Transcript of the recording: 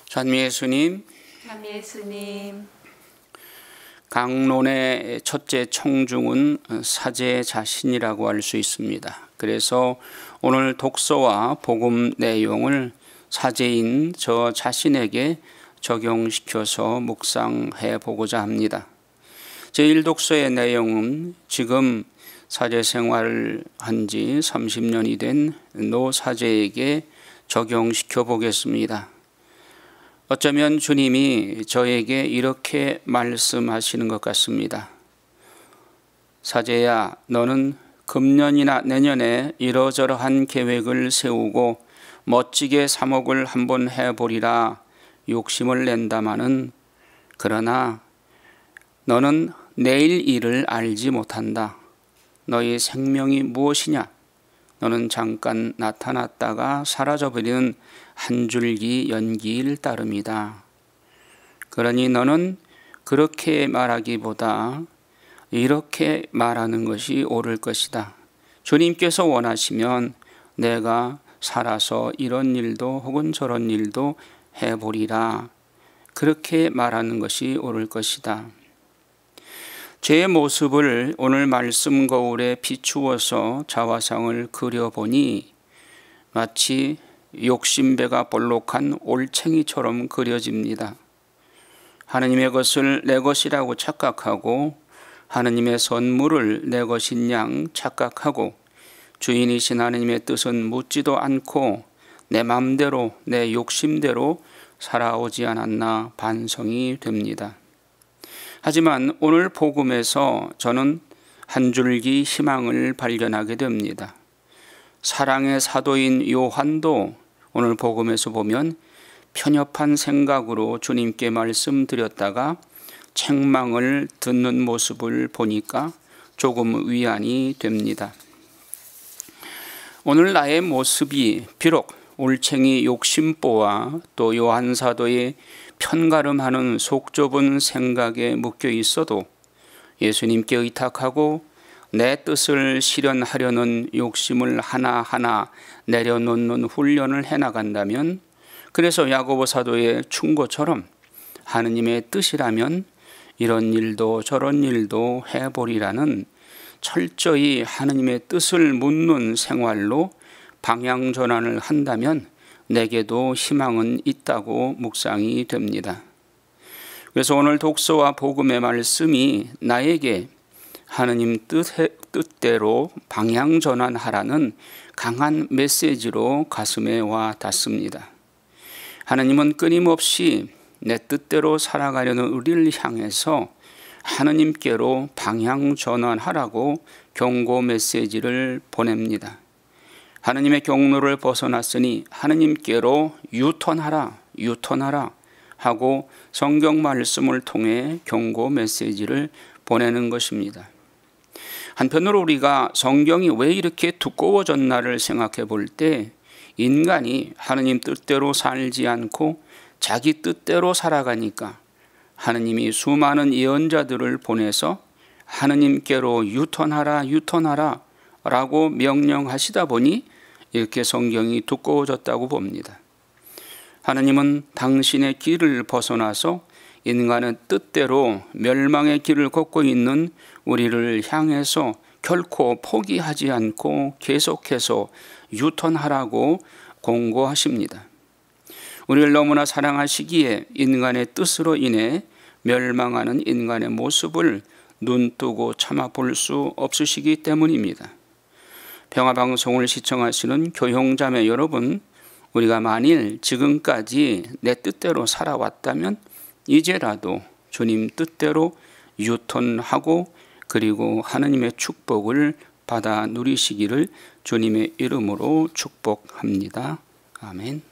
참 예수님, 참 예수님. 강론의 첫째 청중은 사제 자신이라고 할 수 있습니다. 그래서 오늘 독서와 복음 내용을 사제인 저 자신에게 적용시켜서 묵상해 보고자 합니다. 제1독서의 내용은 지금 사제 생활을 한 지 30년이 된 노 사제에게 적용시켜 보겠습니다. 어쩌면 주님이 저에게 이렇게 말씀하시는 것 같습니다. 사제야, 너는 금년이나 내년에 이러저러한 계획을 세우고 멋지게 사목을 한번 해보리라 욕심을 낸다마는, 그러나 너는 내일 일을 알지 못한다. 너의 생명이 무엇이냐? 너는 잠깐 나타났다가 사라져버리는 한 줄기 연기일 따름이다. 그러니 너는 그렇게 말하기보다 이렇게 말하는 것이 옳을 것이다. 주님께서 원하시면 내가 살아서 이런 일도 혹은 저런 일도 해보리라. 그렇게 말하는 것이 옳을 것이다. 제 모습을 오늘 말씀 거울에 비추어서 자화상을 그려보니 마치 욕심배가 볼록한 올챙이처럼 그려집니다. 하느님의 것을 내 것이라고 착각하고 하느님의 선물을 내 것인 양 착각하고 주인이신 하느님의 뜻은 묻지도 않고 내 맘대로 내 욕심대로 살아오지 않았나 반성이 됩니다. 하지만 오늘 복음에서 저는 한 줄기 희망을 발견하게 됩니다. 사랑의 사도인 요한도 오늘 복음에서 보면 편협한 생각으로 주님께 말씀드렸다가 책망을 듣는 모습을 보니까 조금 위안이 됩니다. 오늘 나의 모습이 비록 올챙이 욕심보와 또 요한 사도의 편가름하는 속 좁은 생각에 묶여 있어도 예수님께 의탁하고 내 뜻을 실현하려는 욕심을 하나하나 내려놓는 훈련을 해나간다면, 그래서 야고보 사도의 충고처럼 하느님의 뜻이라면 이런 일도 저런 일도 해보리라는 철저히 하느님의 뜻을 묻는 생활로 방향 전환을 한다면 내게도 희망은 있다고 묵상이 됩니다. 그래서 오늘 독서와 복음의 말씀이 나에게 하느님 뜻대로 방향 전환하라는 강한 메시지로 가슴에 와 닿습니다. 하느님은 끊임없이 내 뜻대로 살아가려는 우리를 향해서 하느님께로 방향 전환하라고 경고 메시지를 보냅니다. 하느님의 경로를 벗어났으니 하느님께로 유턴하라 하고 성경 말씀을 통해 경고 메시지를 보내는 것입니다. 한편으로 우리가 성경이 왜 이렇게 두꺼워졌나를 생각해 볼 때 인간이 하느님 뜻대로 살지 않고 자기 뜻대로 살아가니까 하느님이 수많은 예언자들을 보내서 하느님께로 유턴하라 라고 명령하시다 보니 이렇게 성경이 두꺼워졌다고 봅니다. 하느님은 당신의 길을 벗어나서 인간의 뜻대로 멸망의 길을 걷고 있는 우리를 향해서 결코 포기하지 않고 계속해서 유턴하라고 공고하십니다. 우리를 너무나 사랑하시기에 인간의 뜻으로 인해 멸망하는 인간의 모습을 눈뜨고 참아볼 수 없으시기 때문입니다. 평화방송을 시청하시는 교형자매 여러분, 우리가 만일 지금까지 내 뜻대로 살아왔다면 이제라도 주님 뜻대로 유턴하고 그리고 하느님의 축복을 받아 누리시기를 주님의 이름으로 축복합니다. 아멘.